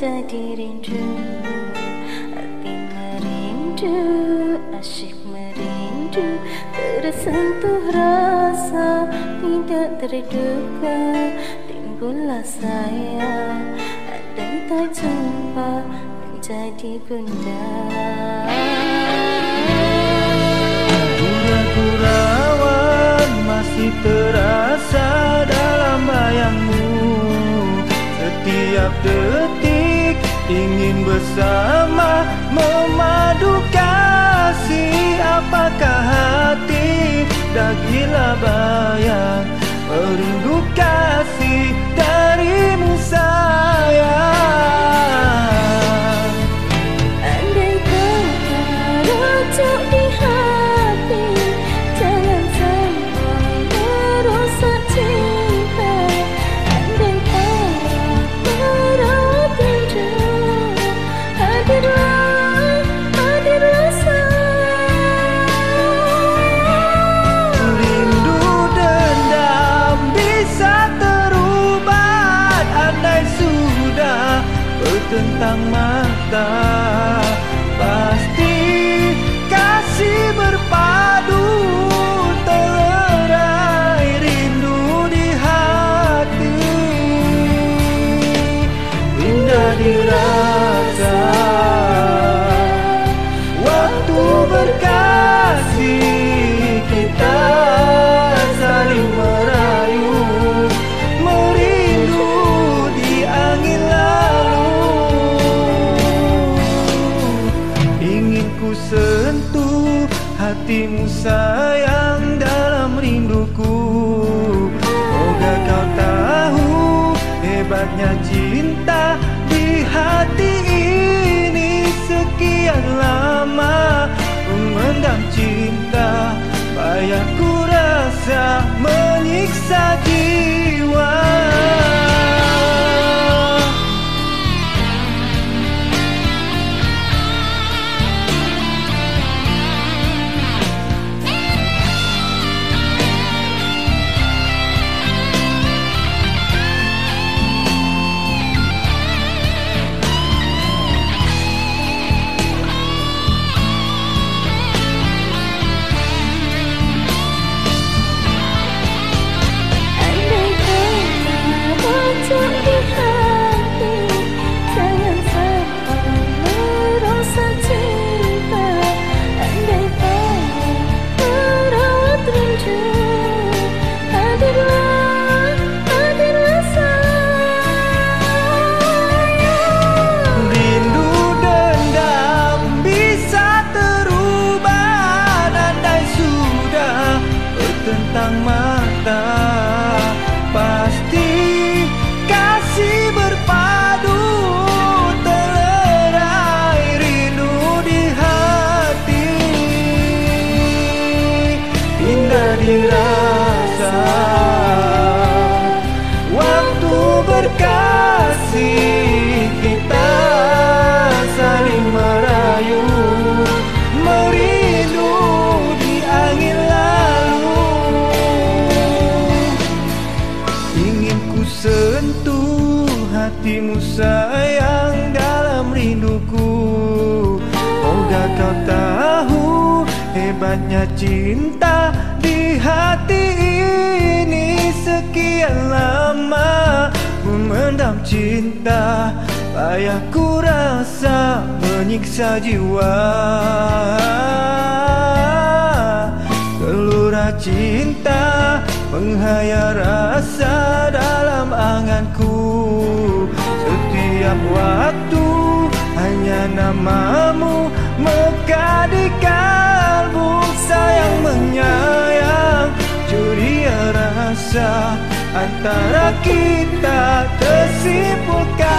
menjadi rindu. Hati merindu, asyik merindu, tersentuh rasa tidak terduga. Timbullah sayang, andai tak jumpa menjadi bunda. Gurauan masih terasa dalam bayangmu. Setiap detik ingin bersama memadu kasih. Apakah hati dah gila bayang merindu kasih darimu sayang. Andai kata rujuk di hati, jangan sampai merusak cinta. Andai kata merawat rindu, hadirlah, hadirlah sayang. Rindu dendam bisa terubah andai sudah bertentang mata. Pasti kasih berpadu terlerai rindu di hati. Indah dirasa waktu berkasih, kita saling merayu merindu di angin lalu. Ingin ku sentuh hatimu sayang dalam rinduku. Moga kau tahu hebatnya cinta di hati ini. Sekian lama memendam cinta, payah ku rasa menyiksa jiwa. Andai kata rujuk di hati, jangan sampai merusak cinta. Andai kata merawat rindu, hadirlah, hadirlah sayang. Rindu dendam bisa terubah andai sudah bertentang mata. Pasti kasih berpadu terlerai rindu di hati. Indah dirasa waktu berkasih, kita saling merayu merindu di angin lalu. Ingin ku sentuh hatimu sayang dalam rinduku. Moga kau tahu hebatnya cinta di hati ini. Sekian lama memendam cinta, payah ku rasa menyiksa jiwa. Gelora cinta menghayal rasa dalam anganku. Setiap waktu hanya namamu mekar di kalbu. Sayang menyayang ceria rasa antara kita tersimpulkan.